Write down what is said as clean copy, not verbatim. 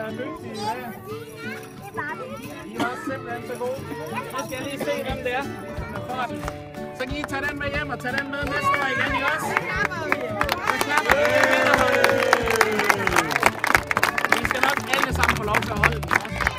er dygtige. Ja. I var simpelthen så gode. Nu skal jeg lige se, hvem det er. Så kan I tage den med hjem og tage den med næste år igen, ikke også? Så klapper vi. I skal nok alle sammen få lov til at holde den.